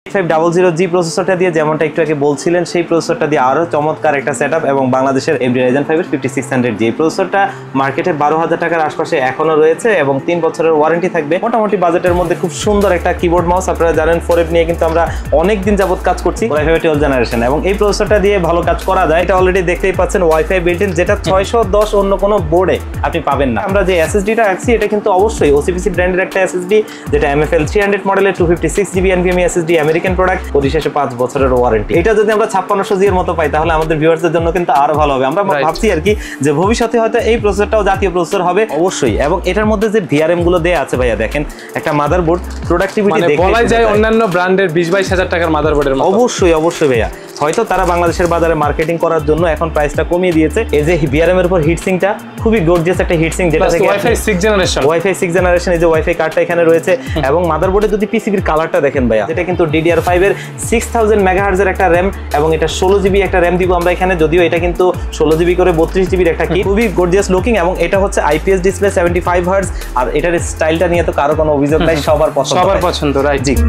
500G প্রসেসরটা দিয়ে যেমনটা একটু আগে বলছিলেন সেই প্রসেসরটা দিয়ে আরো চমৎকার একটা সেটআপ এবং বাংলাদেশের AMD Ryzen 5 এর 5600G প্রসেসরটা মার্কেটে 12,000 টাকার আশপাশে এখনো রয়েছে এবং 3 বছরের ওয়ারেন্টি থাকবে। মোটামুটি বাজেটের মধ্যে খুব সুন্দর একটা কিবোর্ড মাউস। আপনারা জানেন 4F নিয়ে কিন্তু আমরা অনেক দিন যাবত কাজ করছি, Core i5 12th জেনারেশন, এবং এই প্রসেসরটা দিয়ে ভালো কাজ করা যায়। এটা অলরেডি দেখতেই পাচ্ছেন ওয়াইফাই বিল্ট ইন, যেটা 610 অন্য কোনো বোর্ডে আপনি পাবেন না। আমরা যে SSD-টা রাখছি এটা কিন্তু অবশ্যই OCPC ব্র্যান্ডের একটা SSD, যেটা MFL 300 মডেলের 256GB NVMe SSD, American product, পরিশেষে 5 বছরের ওয়ারেন্টি। এটা যদি আমরা 5600G এর মতো পাই তাহলে আমাদের ভিউয়ার্সদের জন্য কিন্তু আরো ভালো হবে। আমরা ভাবছি আর কি যে ভবিষ্যতে হয়তো এই প্রসেসরটাও জাতীয় প্রসেসর হবে অবশ্যই। এবং এটার মধ্যে যে VRM গুলো দেয়া আছে ভাইয়া দেখেন, একটা মাদারবোর্ড প্রোডাক্টিভিটি দেখে বলা যায় অন্যান্য ব্র্যান্ডের 20-22 হাজার টাকার মাদারবোর্ডের মতো। অবশ্যই ভাইয়া, হয়তো তারা বাংলাদেশের বাজারে মার্কেটিং করার জন্য এখন প্রাইসটা কমিয়ে দিয়েছে। এই যে VRM এর উপর হিটসিংটা খুবই গর্জিয়াস একটা হিটসিং, যেটা থেকে ওয়াইফাই 6 জেনারেশন, এই যে ওয়াইফাই কার্ডটা এখানে রয়েছে। এবং মাদারবোর্ডে যদি পিসিবির কালারটা দেখেন ভাইয়া, যেটা কিন্তু DDR5 এর 6000 মেগাহার্জ এর একটা RAM এবং এটা 16GB একটা RAM দিব আমরা এখানে, যদিও এটা কিন্তু 16GB করে 32GB এর একটা কি, খুবই গর্জিয়াস লুকিং। এবং এটা হচ্ছে IPS ডিসপ্লে 75 হার্জ, আর এটার স্টাইলটা নিয়ে তো কারো কোনো অভিযোগ নাই, সবার পছন্দ রাইট। জি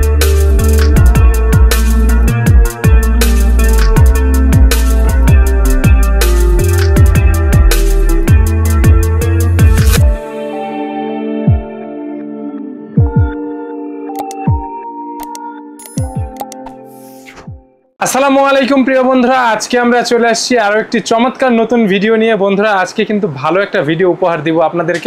আসসালামু আলাইকুম প্রিয় বন্ধুরা, আজকে আমরা চলে আসছি আরো একটি চমৎকার নতুন ভিডিও নিয়ে। বন্ধুরা আজকে কিন্তু ভালো একটা ভিডিও উপহার দিব আপনাদেরকে।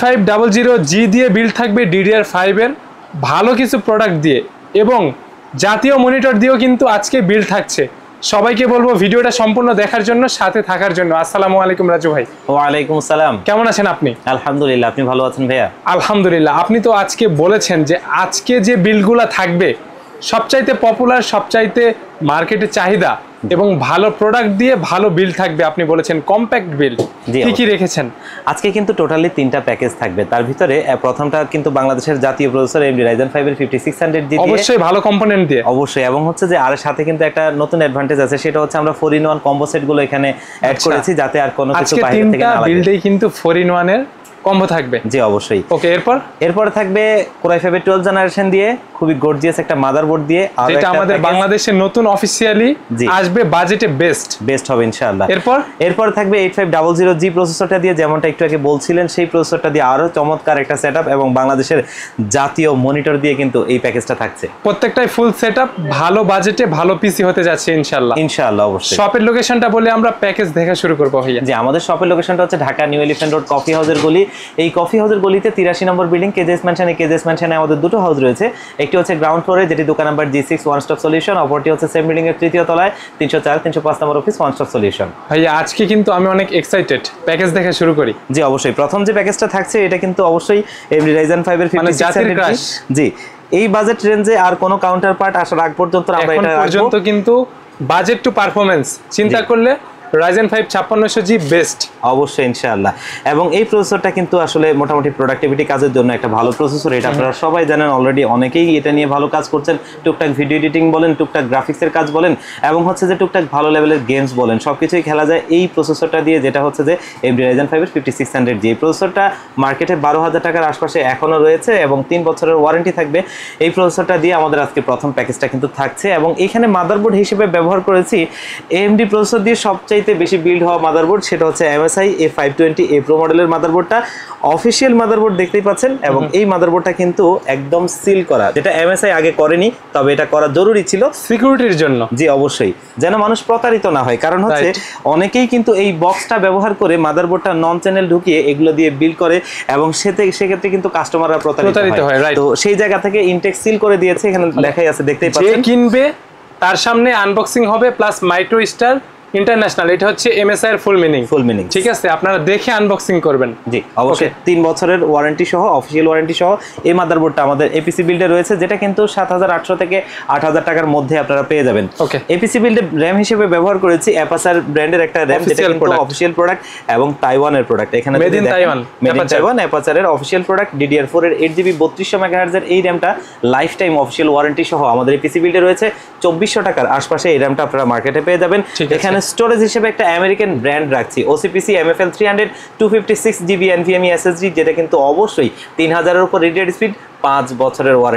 8500G দিয়ে বিল্ড থাকবে DDR5 এর ভালো কিছু প্রোডাক্ট দিয়ে, এবং জাতীয় মনিটর দিয়েও কিন্তু আজকে বিল্ড থাকছে। সবাইকে বলবো ভিডিওটা সম্পূর্ণ দেখার জন্য, সাথে থাকার জন্য। আসসালামু আলাইকুম রাজু ভাই। ওয়ালাইকুম আসসালাম। কেমন আছেন আপনি? আলহামদুলিল্লাহ, আপনি ভালো আছেন ভাইয়া? আলহামদুলিল্লাহ। আপনি তো আজকে বলেছেন যে আজকে যে বিল্ডগুলো থাকবে সবচাইতে পপুলার, সবচাইতে মার্কেটে চাহিদা এবং ভালো প্রোডাক্ট দিয়ে ভালো বিল্ড থাকবে। আপনি বলেছেন কম্প্যাক্ট বিল্ড, কি রেখেছেন? আজকে কিন্তু টোটালি 3টা প্যাকেজ থাকবে। তার ভিতরে প্রথমটা কিন্তু বাংলাদেশের জাতীয় প্রসেসর AMD Ryzen 5 এর 5600G দিয়ে, অবশ্যই ভালো কম্পোনেন্ট দিয়ে, অবশ্যই। এবং হচ্ছে যে আর সাথে কিন্তু একটা নতুন অ্যাডভান্টেজ আছে, সেটা হচ্ছে আমরা 4-in-1 কম্বো সেট গুলো এখানে অ্যাড করেছি, যাতে আর কোনো কিছু বাইরে থেকে না লাগে। বিল্ডেই কিন্তু 4-in-1 এর কম্বো থাকবে। জি অবশ্যই। ওকে, এরপর থাকবে Core i5 12th জেনারেশন দিয়ে খুবই গর্জিয়াস একটা মাদারবোর্ড দিয়ে, আর এটা আমাদের বাংলাদেশে নতুন অফিশিয়ালি আসবে, বাজেটে বেস্ট হবে ইনশাআল্লাহ। এরপর থাকবে 8500G প্রসেসরটা দিয়ে, যেমনটা একটু আগে বলছিলেন সেই প্রসেসরটা দিয়ে আরো চমৎকার একটা সেটআপ এবং বাংলাদেশের জাতীয় মনিটর দিয়ে কিন্তু এই প্যাকেজটা থাকছে। প্রত্যেকটাই ফুল সেটআপ, ভালো বাজেটে ভালো পিসি হতে যাচ্ছে ইনশাআল্লাহ অবশ্যই। শপের লোকেশনটা বলে আমরা প্যাকেজ দেখা শুরু করব ভাইয়া। জি, আমাদের শপের লোকেশনটা হচ্ছে Dhaka new elephant road coffee হাউসের গলি। এই কফি হাউসের গলিতে 83 নম্বর বিল্ডিং কেজেস ম্যানশনে আমাদের দুটো হাউস রয়েছে। একটি হচ্ছে গ্রাউন্ড ফ্লোরে, যেটি দোকান number G6 one stop solution, অপরটি হচ্ছে সেম বিল্ডিং এর তৃতীয় তলায় 304-305 নম্বর অফিস ওয়ান স্টপ সলিউশন। ভাইয়া আজকে কিন্তু আমি অনেক এক্সাইটেড, প্যাকেজ দেখা শুরু করি। জি অবশ্যই। প্রথম যে প্যাকেজটা থাকছে এটা কিন্তু অবশ্যই AMD Ryzen 5 এর 5600G। জি, এই বাজেট রেঞ্জে আর কোনো কাউন্টার পার্ট আসার আগ পর্যন্ত আমরা এটা পর্যন্ত কিন্তু বাজেট টু পারফরম্যান্স চিন্তা করলে Ryzen 5 5600G বেস্ট অবশ্যই ইনশাআল্লাহ। এবং এই প্রসেসরটা কিন্তু আসলে মোটামুটি প্রোডাক্টিভিটি কাজের জন্য একটা ভালো প্রসেসর। এটা আপনারা সবাই জানেন, অলরেডি অনেকেই এটা নিয়ে ভালো কাজ করছেন। টুকটাক ভিডিও এডিটিং বলেন, টুকটাক গ্রাফিক্সের কাজ বলেন, এবং হচ্ছে যে টুকটাক ভালো লেভেলের গেমস বলেন, সবকিছুই খেলা যায় এই প্রসেসরটা দিয়ে, যেটা হচ্ছে যে AMD Ryzen 5 এর 5600G। এই প্রসেসরটা মার্কেটে 12,000 টাকার আশপাশে এখনো রয়েছে এবং 3 বছরের ওয়ারেন্টি থাকবে। এই প্রসেসরটা দিয়ে আমাদের আজকে প্রথম প্যাকেজটা কিন্তু থাকছে। এবং এখানে মাদারবোর্ড হিসেবে ব্যবহার করেছি AMD প্রসেসর দিয়ে সবচাইতে বেশি বিল্ড হওয়া মাদারবোর্ড, সেটা হচ্ছে MSI A520A Pro মডেলের মাদারবোর্ডটা। অফিশিয়াল মাদারবোর্ড দেখতেই পাচ্ছেন, এবং এই মাদারবোর্ডটা কিন্তু একদম সিল করা, যেটা MSI আগে করেনি, তবে এটা করা জরুরি ছিল সিকিউরিটির জন্য। জি অবশ্যই, যেন মানুষ প্রতারিত না হয়। কারণ হচ্ছে অনেকেই কিন্তু এই বক্সটা ব্যবহার করে মাদারবোর্ডটা নন চ্যানেল ঢুকিয়ে এগুলো দিয়ে বিল্ড করে, এবং সেক্ষেত্রে কিন্তু কাস্টমাররা প্রতারিত হয়। তো সেই জায়গা থেকে ইনটেক সিল করে দিয়েছে, এখানে লেখাই আছে দেখতেই পাচ্ছেন। যে কিনবে তার সামনে আনবক্সিং হবে প্লাস মাইক্রো স্টার ইন্টারন্যাশনাল, এটা হচ্ছে MSI এর ফুল মিনিং। ঠিক আছে, আপনারা দেখে আনবক্সিং করবেন। জি অবশ্যই। 3 বছরের ওয়ারেন্টি সহ, অফিশিয়াল ওয়ারেন্টি সহ এই মাদারবোর্ডটা আমাদের APC বিল্ডে রয়েছে, যেটা কিন্তু 7,800 থেকে 8,000 টাকার মধ্যে আপনারা পেয়ে যাবেন। APC বিল্ডে RAM হিসেবে ব্যবহার করেছি অ্যাপাচার ব্র্যান্ডের একটা RAM, যেটা কিন্তু অফিশিয়াল প্রোডাক্ট এবং তাইওয়ানের প্রোডাক্ট। এখানে মেড ইন তাইওয়ান অ্যাপাচারের অফিশিয়াল প্রোডাক্ট DDR4 এর 8GB 3200 মেগাহার্জ এর এই RAMটা লাইফ টাইম অফিশিয়াল ওয়ারেন্টি সহ আমাদের APC বিল্ডে রয়েছে। 2400 টাকার আশপাশে এই RAMটা আপনারা মার্কেটে পেয়ে যাবেন। এখানে স্টোরেজ হিসেবে একটা আমেরিকান ব্র্যান্ড রাখছি, OCPC MFL 300 256GB NVMe SSD, যেটা কিন্তু অবশ্যই 3000 এর উপর রিড স্পিড, 5 বছরের ওয়ারেন্টি।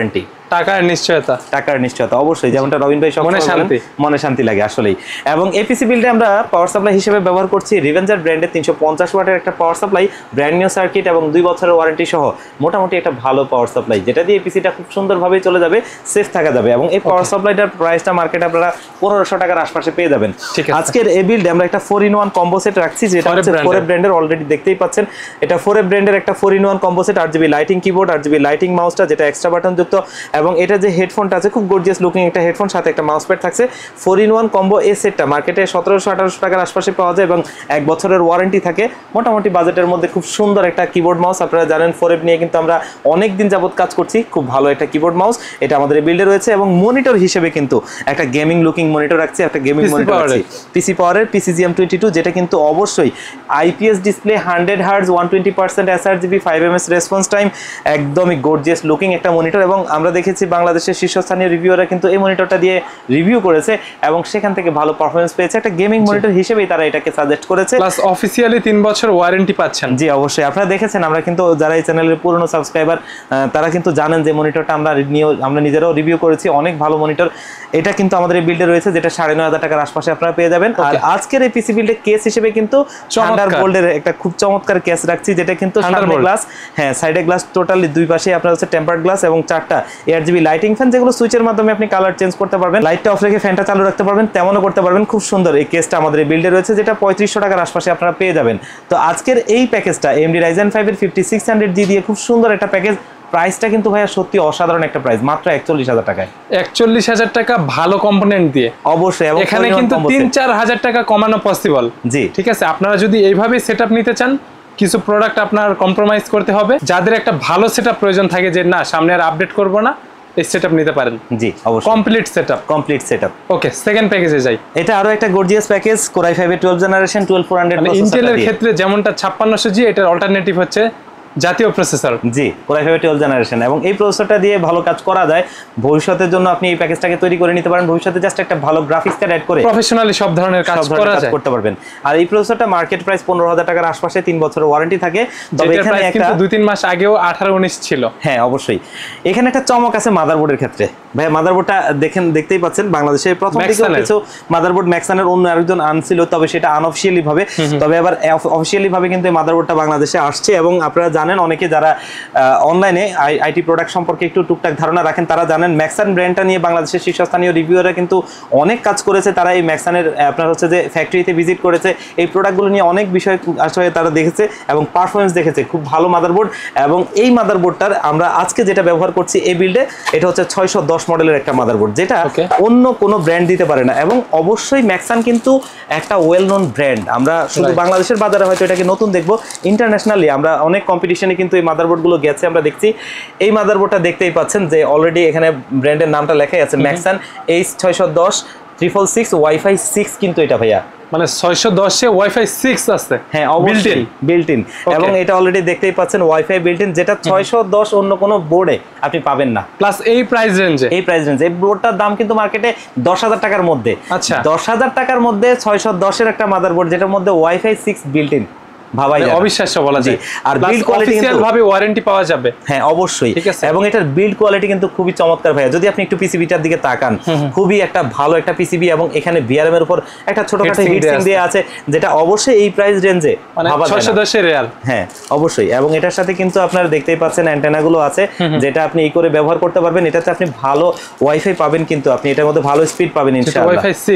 টাকার নিশ্চয়তা অবশ্যই, যেমনটা রবিন ভাই সব মনে শান্তি লাগে আসলেই। এবং এপিসি বিল্ডে আমরা পাওয়ার সাপ্লাই হিসেবে ব্যবহার করছি রিভেঞ্জার ব্র্যান্ডের 350 ওয়াটের একটা power supply, brand new circuit এবং 2 বছরের ওয়ারেন্টি সহ মোটামুটি একটা ভালো পাওয়ার সাপ্লাই, যেটা দিয়ে এপিসিটা খুব সুন্দরভাবে চলে যাবে, সেফ থাকা যাবে। এবং এই পাওয়ার সাপ্লাইটার প্রাইসটা মার্কেটে আপনারা 1500 টাকার আশপাশে পেয়ে যাবেন। আজকের এই বিল্ডে আমরা একটা 4-in-1 কম্বো সেট রাখছি, যেটা হচ্ছে ফোরে ব্র্যান্ডের, অলরেডি দেখতেই পাচ্ছেন এটা ফোরে ব্র্যান্ডের একটা 4-in-1 combo set, RGB lighting keyboard, RGB lighting মাউসটা যেটা এক্সট্রা বাটন যুক্ত, এবং এটা যে হেডফোনটা আছে খুব গর্জিয়াস লুকিং একটা হেডফোন, সাথে একটা মাউস প্যাড থাকছে। 4-in-1 কম্বো এই সেটটা মার্কেটে 1700-1800 টাকার আশপাশে পাওয়া যায় এবং 1 বছরের ওয়ারেন্টি থাকে। মোটামুটি বাজেটের মধ্যে খুব সুন্দর একটা কিবোর্ড মাউস। আপনারা জানেন ফোরেব নিয়ে কিন্তু আমরা অনেক দিন যাবত কাজ করছি, খুব ভালো একটা কিবোর্ড মাউস এটা আমাদের বিল্ডে রয়েছে। এবং মনিটর হিসেবে কিন্তু একটা গেমিং লুকিং মনিটর রাখছি, একটা গেমিং মনিটর রাখছি পিসি পাওয়ারের PCGM 22, যেটা কিন্তু অবশ্যই IPS display, 100 hertz, 120% sRGB, 5 ms response time, একদমই গর্জিয়াস লুকিং একটা মনিটর। এবং আমরা দেখেছি বাংলাদেশের শীর্ষস্থানীয় রিভিউয়াররা কিন্তু এই মনিটরটা দিয়ে রিভিউ করেছে এবং সেখান থেকে ভালো পারফরম্যান্স পেয়েছে। একটা গেমিং মনিটর হিসেবেই তারা এটাকে সাজেস্ট করেছে, প্লাস অফিশিয়ালি 3 বছর ওয়ারেন্টি পাচ্ছেন। জি অবশ্যই, আপনারা দেখেছেন, আমরা কিন্তু যারা এই চ্যানেলের পুরনো সাবস্ক্রাইবার তারা কিন্তু জানেন যে মনিটরটা আমরা নিজেরাও রিভিউ করেছি, অনেক ভালো মনিটর। এটা কিন্তু আমাদের এই বিল্ডে রয়েছে, যেটা 9500 টাকার আশপাশে আপনারা পেয়ে যাবেন। আর আজকের এই পিসি বিল্ডের কেস হিসেবে কিন্তু থান্ডারবোল্টের একটা খুব চমৎকার কেস রাখছি, যেটা কিন্তু সামনে গ্লাস, হ্যাঁ সাইডে গ্লাস, টোটালি দুই পাশে আপনার হচ্ছে টেম্পারড গ্লাস এবং 4টা ARGB লাইটিং ফ্যান, যেগুলো সুইচের মাধ্যমে আপনি কালার চেঞ্জ করতে পারবেন, লাইটটা অফ রেখে ফ্যানটা চালু রাখতে পারবেন, তেমনও করতে পারবেন। খুব সুন্দর এই কেসটা আমাদের এই বিল্ডে রয়েছে, যেটা 3500 টাকার আশপাশে আপনারা পেয়ে যাবেন। তো আজকের এই প্যাকেজটা AMD Ryzen 5 এর 5600G দিয়ে খুব সুন্দর একটা প্যাকেজ। প্রাইসটা কিন্তু ভাইয়া সত্যি অসাধারণ একটা প্রাইস, মাত্র 41000 টাকায়। 41000 টাকা ভালো কম্পোনেন্ট দিয়ে অবশ্যই, এবং এখানে কিন্তু 3-4 হাজার টাকা কমানো পসিবল। জি ঠিক আছে, আপনারা যদি এইভাবে সেটআপ নিতে চান, কিছু প্রোডাক্ট আপনার কম্প্রোমাইজ করতে হবে। যাদের একটা ভালো সেটআপ প্রয়োজন থাকে, যে না সামনে আর আপডেট করব না, এই সেটআপ নিতে পারেন। জি অবশ্যই, কমপ্লিট সেটআপ। ওকে, সেকেন্ড প্যাকেজে যাই। এটা আরো একটা গর্জিয়াস প্যাকেজ, Core i5 এর 12 জেনারেশন 12400 প্রসেসর। ইন্টেলের ক্ষেত্রে যেমনটা 5600G, এটার অল্টারনেটিভ হচ্ছে জাতীয় প্রসেসর। জি, Core i5 12 জেনারেশন, এবং এই প্রসেসরটা দিয়ে ভালো কাজ করা যায়। ভবিষ্যতের জন্য আপনি এই প্যাকেজটাকে তৈরি করে নিতে পারেন, ভবিষ্যতে জাস্ট একটা ভালো গ্রাফিক্স কার্ড অ্যাড করে প্রফেশনালি সব ধরনের কাজ করতে পারবেন। আর এই প্রসেসরটা মার্কেট প্রাইস 15000 টাকার আশপাশে, 3 বছরের ওয়ারেন্টি থাকে। তবে এখানে একটা 2-3 মাস আগেও 18-19 ছিল। হ্যাঁ অবশ্যই, এখানে একটা চমক আছে মাদারবোর্ডের ক্ষেত্রে। ভাই মাদারবোর্ডটা দেখতেই পাচ্ছেন, বাংলাদেশে প্রথম দিকে কিছু মাদারবোর্ড ম্যাক্সানের অন্য আরেকজন আনছিল, তবে সেটা আনঅফিশিয়ালি ভাবে। তবে এবার অফিশিয়ালি ভাবে কিন্তু এই মাদারবোর্ডটা বাংলাদেশে আসছে। এবং আপনারা জানেন, অনেকে যারা অনলাইনে আইটি প্রোডাক্ট সম্পর্কে একটু টুকটাক ধারণা রাখেন, তারা জানেন ম্যাক্সান ব্র্যান্ডটা নিয়ে বাংলাদেশের শীর্ষস্থানীয় রিভিউয়াররা কিন্তু অনেক কাজ করেছে। তারা এই ম্যাক্সানের আপনার হচ্ছে যে ফ্যাক্টরিতে ভিজিট করেছে, এই প্রোডাক্টগুলো নিয়ে অনেক বিষয় আসলে তারা দেখেছে এবং পারফরমেন্স দেখেছে, খুব ভালো মাদারবোর্ড। এবং এই মাদারবোর্ডটার আমরা আজকে যেটা ব্যবহার করছি এই বিল্ডে, এটা হচ্ছে 610 মডেলের একটা মাদারবোর্ড, যেটা অন্য কোনো ব্র্যান্ড দিতে পারে না। এবং অবশ্যই ম্যাক্সান কিন্তু একটা ওয়েল নোন ব্র্যান্ড। আমরা শুধু বাংলাদেশের বাজারে হয়তো এটাকে নতুন দেখবো, ইন্টারন্যাশনালি আমরা অনেক কম্পিটিশনে কিন্তু এই মাদারবোর্ডগুলো গেছে, আমরা দেখছি। এই মাদারবোর্ডটা দেখতেই পাচ্ছেন যে অলরেডি এখানে ব্র্যান্ডের নামটা লেখাই আছে, ম্যাক্সান H610 666 Wi-Fi 6 কিন্তু এটা ভাইয়া, মানে 610 এ Wi-Fi 6 আছে। হ্যাঁ অবশ্যই বিল্ট ইন, এবং এটা অলরেডি দেখতেই পাচ্ছেন Wi-Fi বিল্ট ইন, যেটা 610 অন্য কোনো বোর্ডে আপনি পাবেন না। প্লাস এই প্রাইস রেঞ্জে, এই বোর্ডটার দাম কিন্তু মার্কেটে 10000 টাকার মধ্যে। আচ্ছা, 10000 টাকার মধ্যে 610 এর একটা মাদারবোর্ড, যেটার মধ্যে Wi-Fi 6 বিল্ট ইন, ভাবাই যায়, অবিশ্বাস্য বলা যায়। আর বিল্ড কোয়ালিটি অফিশিয়াল ভাবে ওয়ারেন্টি পাওয়া যাবে। হ্যাঁ অবশ্যই, এবং এটার বিল্ড কোয়ালিটি কিন্তু খুবই চমৎকার ভাইয়া। যদি আপনি একটু পিসিবিটার দিকে তাকান, খুবই একটা ভালো একটা পিসিবি, এবং এখানে VRM এর উপর একটা ছোটখাটো হিটসিং দেয়া আছে, যেটা অবশ্যই এই প্রাইস রেঞ্জে ভাবা যায় না। 610 এর রিয়াল, হ্যাঁ অবশ্যই। এবং এটার সাথে কিন্তু আপনারা দেখতেই পাচ্ছেন অ্যান্টেনা গুলো আছে, যেটা আপনি এই করে ব্যবহার করতে পারবেন। এটাতে আপনি ভালো ওয়াইফাই পাবেন, কিন্তু আপনি এটার মধ্যে ভালো স্পিড পাবেন ইনশাআল্লাহ।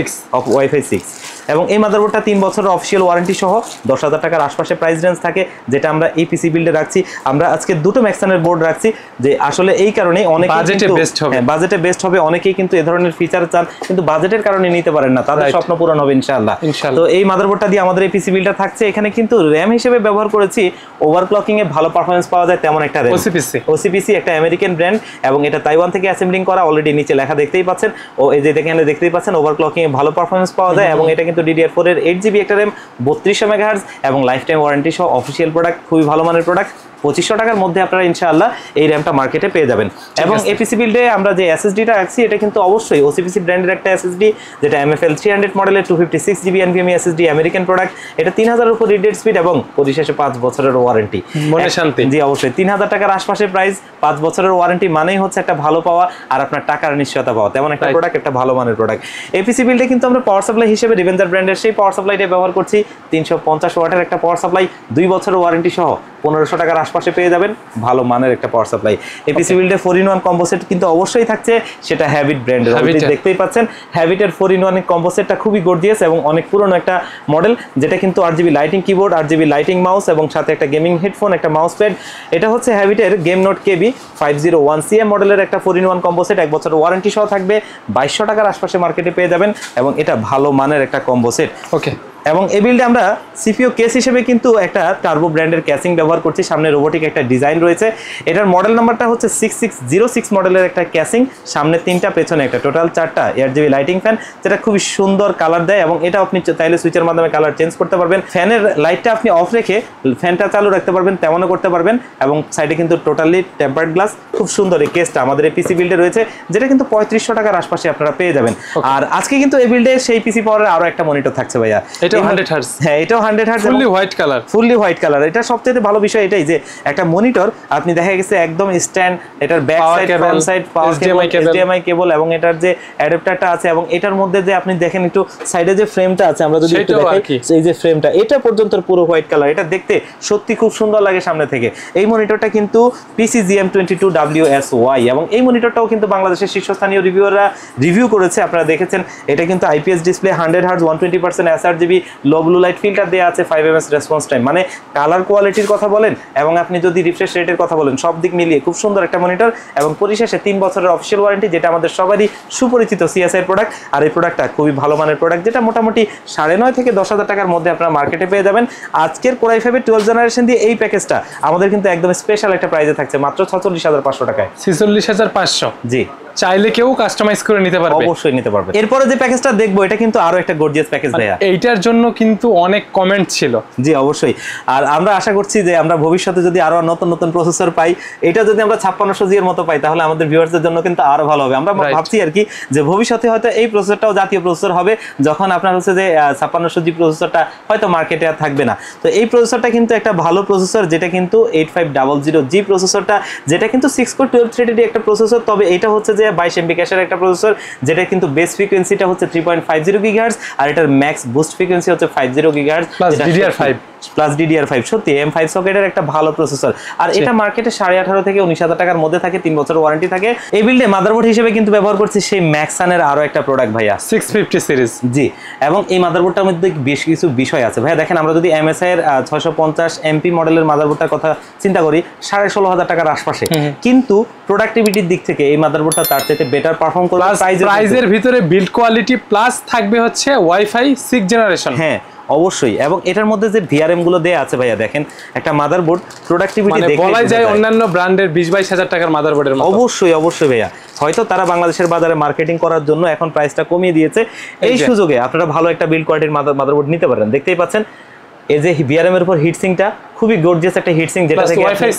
Wi-Fi 6 এবং এই মাদারবোর্ডটা 3 বছরের অফিশিয়াল ওয়ারেন্টি সহ 10000 টাকার আশপাশে প্রাইস রেঞ্জ থাকে, যেটা আমরা এই পিসি বিল্ডে রাখছি। আমরা আজকে দুটো ম্যাক্সানের বোর্ড রাখছি, যে আসলে এই কারণে অনেকে বাজেটে বেস্ট হবে। অনেকেই কিন্তু এই ধরনের ফিচার চান, কিন্তু বাজেটের কারণে নিতে পারেন না, তাদের স্বপ্ন পূরণ হবে ইনশাআল্লাহ। তো এই মাদারবোর্ডটা দিয়ে আমাদের এই পিসি বিল্ডটা থাকছে। এখানে কিন্তু র‍্যাম হিসেবে ব্যবহার করেছি, ওভারক্লকিং এ ভালো পারফরম্যান্স পাওয়া যায় তেমন একটা র‍্যাম, ওসিপিসি একটা আমেরিকান ব্র্যান্ড, এবং এটা তাইওয়ান থেকে অ্যাসেম্বলিং করা। অলরেডি নিচে লেখা দেখতেই পাচ্ছেন, ও এই যে এখানে দেখতেই পাচ্ছেন ওভারক্লকিং এ ভালো পারফরম্যান্স পাওয়া যায়। এবং এটা কিন্তু DDR4 এর 8GB একটা র‍্যাম, 3200 মেগাহার্জ, এবং লাইফ টাইম ওয়ারেন্টি সহ অফিশিয়াল প্রোডাক্ট, খুবই ভালো মানের প্রোডাক্ট। 2500 টাকার মধ্যে আপনারা ইনশাআল্লাহ এই র্যামটা মার্কেটে পেয়ে যাবেন। এবং এপিসি বিল্ডে আমরা যে এসএসডিটা রাখছি এটা কিন্তু অবশ্যই ওসিপিসি ব্র্যান্ডের একটা এসএসডি, যেটা MFL 300 মডেলের 256GB NVMe SSD, American product. এটা 3000 এর উপর রিড স্পিড এবং পরিশেষে 5 বছরের ওয়ারেন্টি। মনে শান্তি। জি অবশ্যই 3000 টাকার আশপাশে প্রাইস, 5 বছরের ওয়ারেন্টি মানেই হচ্ছে একটা ভালো পাওয়া আর আপনার টাকার নিশ্চয়তা পাওয়া, তেমন একটা প্রোডাক্ট, একটা ভালো মানের প্রোডাক্ট। এপিসি বিল্ডে কিন্তু আমরা পাওয়ার সাপ্লাই হিসেবে রিভেঞ্জার ব্র্যান্ডের সেই পাওয়ার সাপ্লাইটা ব্যবহার করছি। 350 ওয়াটের একটা পাওয়ার সাপ্লাই, 2 বছরের ওয়ারেন্টি সহ 1500 টাকার আশপাশে পেয়ে যাবেন ভালো মানের একটা পাওয়ার সাপ্লাই। এপিসি বিল্ডে 4-in-1 কম্বো সেট কিন্তু অবশ্যই থাকছে, সেটা হ্যাবিট ব্র্যান্ডের। দেখতেই পাচ্ছেন হ্যাবিটের 4-in-1 কম্বো সেটটা খুবই গর্জিয়াস এবং অনেক পুরনো একটা মডেল, যেটা কিন্তু 8GB lighting keyboard, 8GB lighting mouse এবং সাথে একটা গেমিং হেডফোন, একটা মাউস প্যাড। এটা হচ্ছে হ্যাবিটের গেম নোট KB 501CM মডেলের একটা 4-in-1 কম্বো সেট, 1 বছরের ওয়ারেন্টি সহ থাকবে, 2200 টাকার আশপাশে মার্কেটে পেয়ে যাবেন এবং এটা ভালো মানের একটা কম্বো সেট। ওকে। এবং এই বিল্ডে আমরা সিপিইউ কেস হিসেবে কিন্তু একটা টার্বো ব্র্যান্ডের ক্যাসিং ব্যবহার করছি, সামনে রোবোটিক একটা ডিজাইন রয়েছে। এটার মডেল নাম্বারটা হচ্ছে 6606 মডেলের একটা ক্যাসিং, সামনে 3টা পেছনে একটা, টোটাল 4টা 8GB লাইটিং ফ্যান, যেটা খুবই সুন্দর কালার দেয় এবং এটা আপনি চাইলে সুইচের মাধ্যমে কালার চেঞ্জ করতে পারবেন। ফ্যানের লাইটটা আপনি অফ রেখে ফ্যানটা চালু রাখতে পারবেন, তেমনও করতে পারবেন। এবং সাইডে কিন্তু টোটালি টেম্পার্ড গ্লাস, খুব সুন্দর এই কেসটা আমাদের এই পিসি বিল্ডে রয়েছে, যেটা কিন্তু 3500 টাকার আশপাশে আপনারা পেয়ে যাবেন। আর আজকে কিন্তু এই বিল্ডে সেই পিসি পাওয়ারের আরো একটা মনিটর থাকছে ভাইয়া, এটা 100 হার্জ। হ্যাঁ এটাও 100 hertz, fully white colour, fully white colour. এটা সবচেয়ে ভালো বিষয় এটাই যে একটা মনিটর আপনি দেখা গেছে একদম স্ট্যান্ড, এটার back side, front side, power HDMI cable এবং এটার যে অ্যাডাপ্টারটা আছে এবং এটার মধ্যে যে আপনি দেখেন একটু সাইডে যে ফ্রেমটা আছে, আমরা যদি একটু দেখাই, এই যে ফ্রেমটা এটা পর্যন্ত পুরো হোয়াইট কালার, এটা দেখতে সত্যি খুব সুন্দর লাগে সামনে থেকে। এই মনিটরটা কিন্তু PCGM22WSY এবং এই মনিটরটাও কিন্তু বাংলাদেশের শীর্ষস্থানীয় রিভিউয়াররা রিভিউ করেছে, আপনারা দেখেছেন। এটা কিন্তু IPS display, 100 hertz, 120% sRGB, low blue light filter দেওয়া আছে, 5ms রেসপন্স টাইম। মানে কালার কোয়ালিটির কথা বলেন এবং আপনি যদি রিফ্রেশ রেটের কথা বলেন, সব দিক মিলিয়ে খুব সুন্দর একটা মনিটর এবং পরিশেষে 3 বছরের অফিসিয়াল ওয়ারেন্টি, যেটা আমাদের সবারই সুপরিচিত CSI প্রোডাক্ট। আর এই প্রোডাক্টটা খুবই ভালো মানের প্রোডাক্ট, যেটা মোটামুটি 9.5 থেকে 10,000 টাকার মধ্যে আপনারা মার্কেটে পেয়ে যাবেন। আজকের Core i5 এর 12th জেনারেশন দিয়ে এই প্যাকেজটা আমাদের কিন্তু একদম স্পেশাল একটা প্রাইসে থাকছে, মাত্র 46,500 টাকায়। 46,500। জি, চাইলে কেউ কাস্টমাইজ করে নিতে পারবে, অবশ্যই নিতে পারবে। এরপরে যে প্যাকেজটা দেখবো এটা কিন্তু আরো একটা গর্জিয়াস প্যাকেজ ভাইয়া, এইটার জন্য কিন্তু অনেক কমেন্ট ছিল। জি অবশ্যই। আর আমরা আশা করছি যে আমরা ভবিষ্যতে যদি আরো নতুন নতুন প্রসেসর পাই, এটা যদি আমরা 5600G এর মতো পাই, তাহলে আমাদের ভিউয়ার্সদের জন্য কিন্তু আরো ভালো হবে। আমরা ভাবছি আর কি যে ভবিষ্যতে হয়তো এই প্রসেসরটাও জাতীয় প্রসেসর হবে, যখন আপনার হচ্ছে যে 5600G প্রসেসরটা হয়তো মার্কেটে আর থাকবে না। তো এই প্রসেসরটা কিন্তু একটা ভালো প্রসেসর, যেটা কিন্তু 8500G প্রসেসরটা, যেটা কিন্তু 6 কোর 12 থ্রেডেড একটা প্রসেসর। তবে এটা হচ্ছে যে 22 MB ক্যাশের একটা প্রসেসর, যেটা কিন্তু বেস ফ্রিকোয়েন্সিটা হচ্ছে 3.50 GHz আর এটার ম্যাক্স বুস্ট ফ্রিকোয়েন্সি হচ্ছে 50 GHz প্লাস DDR5। সত্যি M5 সকেটের একটা ভালো প্রসেসর। আর এটা মার্কেটে 18,500 থেকে 19,000 টাকার মধ্যে থাকে, 3 বছরের ওয়ারেন্টি থাকে। এই বিল্ডে মাদারবোর্ড হিসেবে কিন্তু ব্যবহার করছি সেই ম্যাক্সানের আরো একটা প্রোডাক্ট ভাইয়া, 650 সিরিজ। জি, এবং এই মাদারবোর্ডটার মধ্যে বেশ কিছু বিষয় আছে ভাইয়া। দেখেন আমরা যদি MSI এর 650 MP মডেলের মাদারবোর্ডটার কথা চিন্তা করি, 16,500 টাকার আশপাশে, কিন্তু প্রোডাক্টিভিটির দিক থেকে এই মাদারবোর্ডটা তার চাইতে বেটার পারফর্ম করবে। প্রাইজের ভিতরে বিল্ড কোয়ালিটি প্লাস থাকবে হচ্ছে ওয়াইফাই 6 জেনারেশন। হ্যাঁ অবশ্যই। এবং এটার মধ্যে যে VRM গুলো দেয়া আছে ভাইয়া, দেখেন একটা মাদারবোর্ড প্রোডাক্টিভিটি দেখে বলা যায় অন্যান্য ব্র্যান্ডের 20-22 হাজার টাকার মাদারবোর্ডের মতো। অবশ্যই অবশ্যই ভাইয়া, হয়তো তারা বাংলাদেশের বাজারে মার্কেটিং করার জন্য এখন প্রাইসটা কমিয়ে দিয়েছে। এই সুযোগে আপনারা ভালো একটা বিল্ড কোয়ালিটির মাদারবোর্ড নিতে পারেন। দেখতেই পাচ্ছেন এই যে VRM এর উপর হিটসিংটা খুবই গর্জিয়াস একটা হিটসিং, যেটা থেকে ওয়াইফাই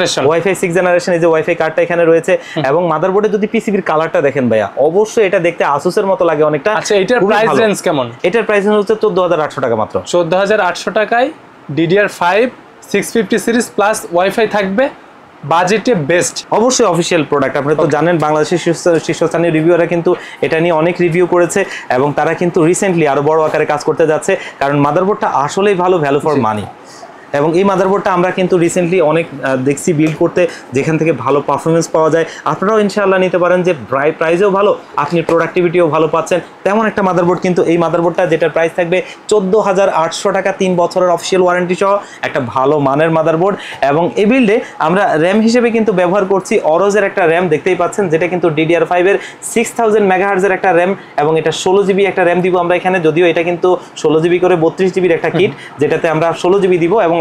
6 জেনারেশন, এই যে ওয়াইফাই কার্ডটা এখানে রয়েছে। এবং মাদারবোর্ডে যদি পিসিবির কালারটা দেখেন ভাইয়া, অবশ্যই এটা দেখতে আসুসের মতো লাগে অনেকটা। আচ্ছা, এটার প্রাইস রেঞ্জ কেমন? এটার প্রাইস হচ্ছে 14,800 টাকা মাত্র। 14,800 টাকায় DDR5 650 সিরিজ প্লাস ওয়াইফাই থাকবে, বাজেটে বেস্ট। অবশ্যই অফিশিয়াল প্রোডাক্ট। আপনারা তো জানেন বাংলাদেশের শীর্ষস্থানীয় রিভিউয়াররা কিন্তু এটা নিয়ে অনেক রিভিউ করেছে এবং তারা কিন্তু রিসেন্টলি আরো বড় আকারে কাজ করতে যাচ্ছে, কারণ মাদারবোর্ডটা আসলেই ভালো, ভ্যালু ফর মানি। এবং এই মাদারবোর্ডটা আমরা কিন্তু রিসেন্টলি অনেক দেখছি বিল্ড করতে, যেখান থেকে ভালো পারফরমেন্স পাওয়া যায়। আপনারাও ইনশাআল্লাহ নিতে পারেন, যে প্রাইসেও ভালো, আপনি প্রোডাক্টিভিটিও ভালো পাচ্ছেন, তেমন একটা মাদারবোর্ড কিন্তু এই মাদারবোর্ডটা, যেটার প্রাইস থাকবে 14,800 টাকা, 3 বছরের অফিসিয়াল ওয়ারেন্টি সহ একটা ভালো মানের মাদারবোর্ড। এবং এই বিল্ডে আমরা র্যাম হিসেবে কিন্তু ব্যবহার করছি অরোজের একটা র্যাম, দেখতেই পাচ্ছেন, যেটা কিন্তু DDR5 এর 6000 মেগাহার্জের একটা র্যাম এবং এটা 16GB একটা র্যাম দিব আমরা এখানে। যদিও এটা কিন্তু 16GB করে 32GB একটা কিট, যেটাতে আমরা 16GB দিব এবং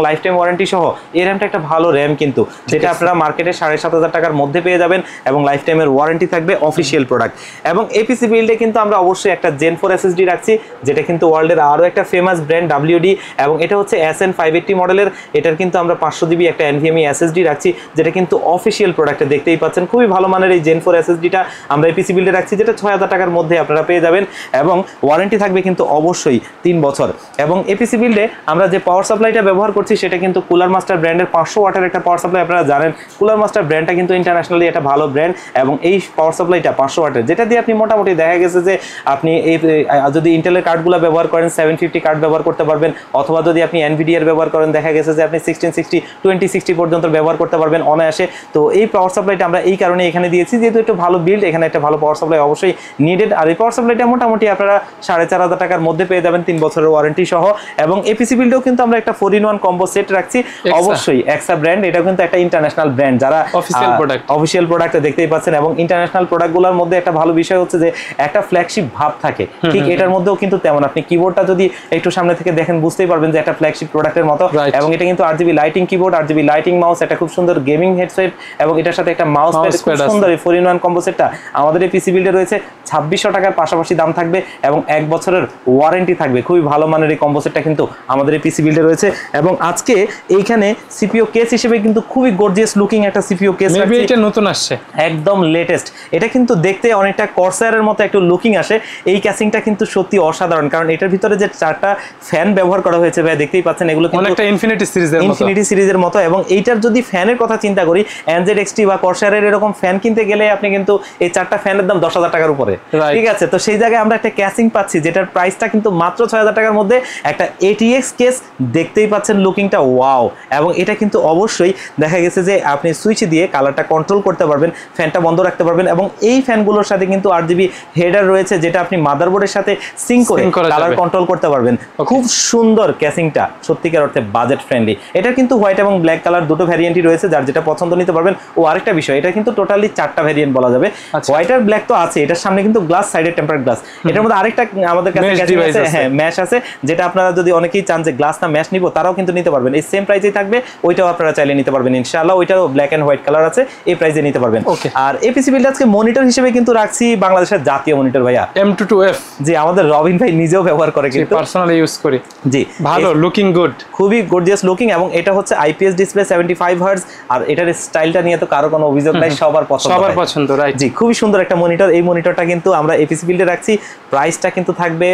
লাইফ টাইম ওয়ারেন্টি সহ। এই র্যামটা একটা ভালো র্যাম কিন্তু, যেটা আপনারা মার্কেটে 7,500 টাকার মধ্যে পেয়ে যাবেন এবং লাইফ টাইমের ওয়ারেন্টি থাকবে, অফিসিয়াল প্রোডাক্ট। এবং এপিসি বিল্ডে কিন্তু আমরা অবশ্যই একটা Gen 4 SSD রাখছি, যেটা কিন্তু ওয়ার্ল্ডের আরও একটা ফেমাস ব্র্যান্ড WD, এবং এটা হচ্ছে SN580 মডেলের। এটার কিন্তু আমরা 500 GB একটা NVMe SSD রাখছি, যেটা কিন্তু অফিসিয়াল প্রোডাক্টে দেখতেই পাচ্ছেন। খুবই ভালো মানের এই Gen 4 SSDটা আমরা এপিসি বিল্ডে রাখছি, যেটা 6,000 টাকার মধ্যে আপনারা পেয়ে যাবেন এবং ওয়ারেন্টি থাকবে কিন্তু অবশ্যই 3 বছর। এবং এপিসি বিল্ডে আমরা যে পাওয়ার সাপ্লাইটা ব্যবহার করছি সেটা কিন্তু কুলার মাস্টার ব্র্যান্ডের 500 ওয়াটের একটা পাওয়ার সাপ্লাই। আপনারা জানেন কুলার মাস্টার ব্র্যান্ডটা কিন্তু ইন্টারন্যাশনালি একটা ভালো ব্র্যান্ড, এবং এই পাওয়ার সাপ্লাইটা 500 ওয়াটের, যেটা দিয়ে আপনি মোটামুটি দেখা গেছে যে আপনি এই যদি ইন্টেলের কার্ডগুলো ব্যবহার করেন 750 কার্ড ব্যবহার করতে পারবেন, অথবা যদি আপনি এনভিডিআর ব্যবহার করেন দেখা গেছে যে আপনি 1660 2060 পর্যন্ত ব্যবহার করতে পারবেন অনায়াসে। তো এই পাওয়ার সাপ্লাইটা আমরা এই কারণে এখানে দিয়েছি, যেহেতু একটু ভালো বিল্ড, এখানে একটা ভালো পাওয়ার সাপ্লাই অবশ্যই নিডেড। আর এই পাওয়ার সাপ্লাইটা মোটামুটি আপনারা 4,500 টাকার মধ্যে পেয়ে যাবেন 3 বছরের ওয়ারেন্টি সহ। এবং এপিসি বিল্ডেও কিন্তু আমরা একটা 4-in-1 কম্বো সেট রাখছি, অবশ্যই এক্সা ব্র্যান্ড, এটা কিন্তু একটা ইন্টারন্যাশনাল ব্র্যান্ড, যারা অফিসিয়াল প্রোডাক্ট দেখতেই পাচ্ছেন। এবং ইন্টারন্যাশনাল প্রোডাক্টগুলোর মধ্যে একটা ভালো বিষয় হচ্ছে যে একটা ফ্ল্যাগশিপ ভাব থাকে, ঠিক এটার মধ্যেও কিন্তু তেমন। আপনি কিবোর্ডটা যদি একটু সামনে থেকে দেখেন বুঝতেই পারবেন যে একটা ফ্ল্যাগশিপ প্রোডাক্টের মতো। এবং এটা কিন্তু RGB lighting keyboard, RGB lighting mouse, একটা খুব সুন্দর গেমিং হেডসেট, এবং এটার সাথে একটা মাউস প্যাড, খুব সুন্দর এই 4-in-1 কম্বো সেটটা আমাদের এই পিসি বিল্ডে রয়েছে। 2600 টাকার পাশাপাশি দাম থাকবে এবং 1 বছরের ওয়ারেন্টি থাকবে। খুবই ভালো মানের এই কম্বো সেটটা কিন্তু আমাদের এই পিসি বিল্ডে রয়েছে। এবং আজকে এইখানে সিপিইউ কেস হিসেবে কিন্তু খুবই গর্জিয়াস লুকিং একটা সিপিইউ কেস রাখছি, এটা নতুন আসছে, একদম লেটেস্ট। এটা কিন্তু দেখতে অনেকটা কর্সায়ারের মতো একটু লুকিং আসে। এই ক্যাসিংটা কিন্তু সত্যি অসাধারণ, কারণ এটার ভিতরে যে 4টা ফ্যান ব্যবহার করা হয়েছে ভাই দেখতেই পাচ্ছেন, এগুলো কিন্তু অনেকটা ইনফিনিটি সিরিজের মতো। এবং এইটার যদি ফ্যানের কথা চিন্তা করি, NZXT বা কর্সায়ারের এরকম ফ্যান কিনতে গেলে আপনি কিন্তু এই 4টা ফ্যানের দাম 10,000 টাকার উপরে, ঠিক আছে? তো সেই জায়গায় আমরা একটা ক্যাসিং পাচ্ছি যেটার প্রাইসটা কিন্তু মাত্র 6,000 টাকার মধ্যে। একটা ATX কেস দেখতেই পাচ্ছেন, লুকিংটা ওয়াও। এবং এটা কিন্তু অবশ্যই দেখা গেছে যে আপনি সুইচ দিয়ে কালারটা কন্ট্রোল করতে পারবেন, ফ্যানটা বন্ধ রাখতে পারবেন। এবং এই ফ্যানগুলোর সাথে কিন্তু RGB হেডার রয়েছে, যেটা আপনি মাদারবোর্ডের সাথে সিঙ্ক করে কালার কন্ট্রোল করতে পারবেন। খুব সুন্দর ক্যাসিংটা, সত্যিকার অর্থে বাজেট ফ্রেন্ডলি। এটা কিন্তু হোয়াইট এবং ব্ল্যাক কালার দুটো ভ্যারিয়েন্টই রয়েছে, যার যেটা পছন্দ নিতে পারবেন। ও আরেকটা বিষয়, এটা কিন্তু টোটালি 4টা ভ্যারিয়েন্ট বলা যাবে। হোয়াইট আর ব্ল্যাক তো আছে, এটার সামনে কিন্তু গ্লাস, সাইডে টেম্পারড গ্লাস। এটার মধ্যে আরেকটা আমাদের কাছে আছে, হ্যাঁ ম্যাশ আছে, যেটা আপনারা যদি অনেকেই চান যে গ্লাস না ম্যাশ নিব, তারাও কিন্তু নিতে পারবেন। এই সেম প্রাইসেই থাকবে, ওইটাও আপনারা চাইলে নিতে পারবেন ইনশাআল্লাহ। ওইটাও ব্ল্যাক এন্ড হোয়াইট কালার আছে, এই প্রাইসে নিতে পারবেন। আর এপিসি বিল্ড আজকে মনিটর হিসেবে কিন্তু রাখছি বাংলাদেশের জাতীয় মনিটর ভাইয়া, M22F। জি, আমাদের রবিন ভাই নিজেও ব্যবহার করে, কিন্তু পার্সোনালি ইউজ করি। জি, ভালো লুকিং, গুড, খুবই গর্জিয়াস লুকিং। এবং এটা হচ্ছে IPS ডিসপ্লে 75 হার্জ। আর এটার স্টাইলটা নিয়ে তো কারো কোনো অভিযোগ নাই, সবার পছন্দ, রাইট? জি, খুবই সুন্দর একটা মনিটর। এই মনিটরটা কিন্তু আমরা এপিসি বিল্ডে রাখছি, প্রাইসটা কিন্তু থাকবে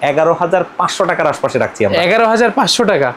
11,500 টাকার আশপাশে রাখছি আমরা। 11,500 টাকা,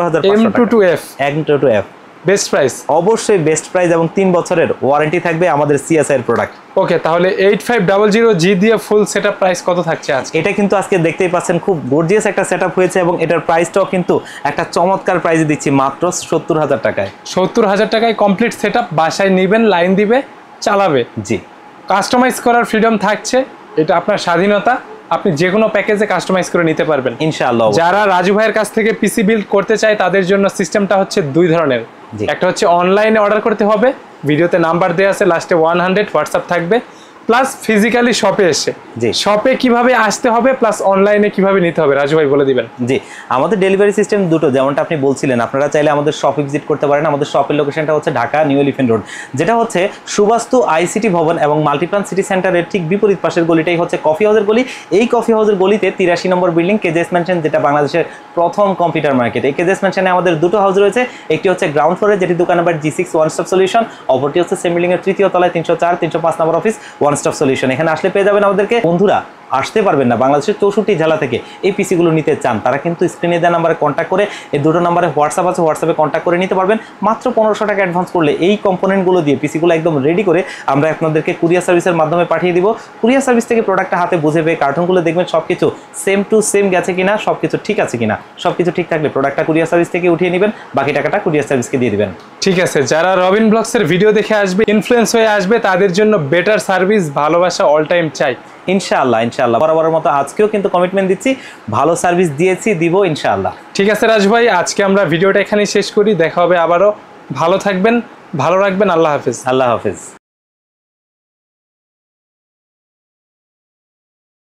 11,500 M22F বেস্ট প্রাইস, অবশ্যই বেস্ট প্রাইস। এবং 3 বছরের ওয়ারেন্টি থাকবে আমাদের CSI এর প্রোডাক্ট। ওকে, তাহলে 8500G দিয়ে ফুল সেটআপ প্রাইস কত থাকছে আজকে? এটা কিন্তু আজকে দেখতেই পাচ্ছেন খুব গর্জিয়াস একটা সেটআপ হয়েছে, এবং এটার প্রাইসটাও কিন্তু একটা চমৎকার প্রাইসে দিচ্ছি মাত্র 70,000 টাকায়। 70,000 টাকায় কমপ্লিট সেটআপ, বাসায় নেবেন, লাইন দিবে, চালাবে। জি, কাস্টমাইজ করার ফ্রিডম থাকছে, এটা আপনার স্বাধীনতা। আপনি যে কোনো প্যাকেজে কাস্টমাইজ করে নিতে পারবেন ইনশাআল্লাহ। যারা রাজু ভাইয়ের কাছ থেকে পিসি বিল্ড করতে চায় তাদের জন্য সিস্টেমটা হচ্ছে 2 ধরনের। একটা হচ্ছে অনলাইনে অর্ডার করতে হবে, ভিডিওতে নাম্বার দেওয়া আছে, লাস্টে 100 হোয়াটসঅ্যাপ থাকবে, প্লাস ফিজিক্যালি শপে এসে। শপে কিভাবে আসতে হবে প্লাস অনলাইনে কিভাবে নিতে হবে রাজু ভাই বলে দিবেন। জি, আমাদের ডেলিভারি সিস্টেম দুটো, যেমনটা আপনি বলছিলেন। আপনারা চাইলে আমাদের শপে ভিজিট করতে পারেন। আমাদের শপের লোকেশনটা হচ্ছে ঢাকা নিউ এলিফ্যান্ট রোড, যেটা হচ্ছে সুবাস্তু ICT ভবন এবং মাল্টিপ্লান সিটি সেন্টারের ঠিক বিপরীত পাশের গলিটাই হচ্ছে কফি হাউসের গলি। এই কফি হাউসের গলিতে 83 নম্বর বিল্ডিং, কেজেস ম্যানশন, যেটা বাংলাদেশের প্রথম কম্পিউটার মার্কেট। এই কেজেস ম্যানশনে আমাদের দুটো হাউস রয়েছে, একটি হচ্ছে গ্রাউন্ড ফ্লোরে, যেটি দোকান number G6 one stop solution, অপরটি হচ্ছে সেম বিল্ডিং এর 3য় তলায় 304 305 নম্বর অফিস ওয়ান স্টপ সলিউশন। এখানে আসলে পেয়ে যাবেন আমাদেরকে। বন্ধুরা আসতে পারবেন না, বাংলাদেশের 64 জেলা থেকে এই পিসিগুলো নিতে চান, তারা কিন্তু স্ক্রিনে দেওয়া নাম্বারে কন্ট্যাক্ট করে, এই দুটো নাম্বারে হোয়াটসঅ্যাপ আছে, হোয়াটসঅ্যাপে কন্ট্যাক্ট করে নিতে পারবেন। মাত্র 1500 টাকা অ্যাডভান্স করলে এই কম্পোনেন্টগুলো দিয়ে পিসিগুলো একদম রেডি করে আমরা আপনাদেরকে কুরিয়ার সার্ভিসের মাধ্যমে পাঠিয়ে দিব। কুরিয়ার সার্ভিস থেকে প্রোডাক্টটা হাতে বুঝে পেয়ে কার্টুনগুলো দেখবেন সবকিছু সেম টু সেম গেছে কিনা, সবকিছু ঠিক আছে কিনা। সবকিছু ঠিক থাকলে প্রোডাক্টটা কুরিয়ার সার্ভিস থেকে উঠিয়ে নেবেন, বাকি টাকাটা কুরিয়ার সার্ভিসকে দিয়ে দিবেন। ঠিক আছে, যারা রবিন ব্লগসের ভিডিও দেখে আসবে, ইনফ্লুয়েন্স হয়ে আসবে, তাদের জন্য বেটার সার্ভিস, ভালোবাসা অল টাইম চাই ইনশাআল্লাহ। ইনশাআল্লাহ বরাবরের মতো আজকেও কিন্তু কমিটমেন্ট দিচ্ছি, ভালো সার্ভিস দিয়েছি, দিব ইনশাআল্লাহ। ঠিক আছে রাজু ভাই, আজকে আমরা ভিডিওটা এখানেই শেষ করি। দেখা হবে আবারও। ভালো থাকবেন, ভালো রাখবেন। আল্লাহ হাফেজ। আল্লাহ হাফেজ।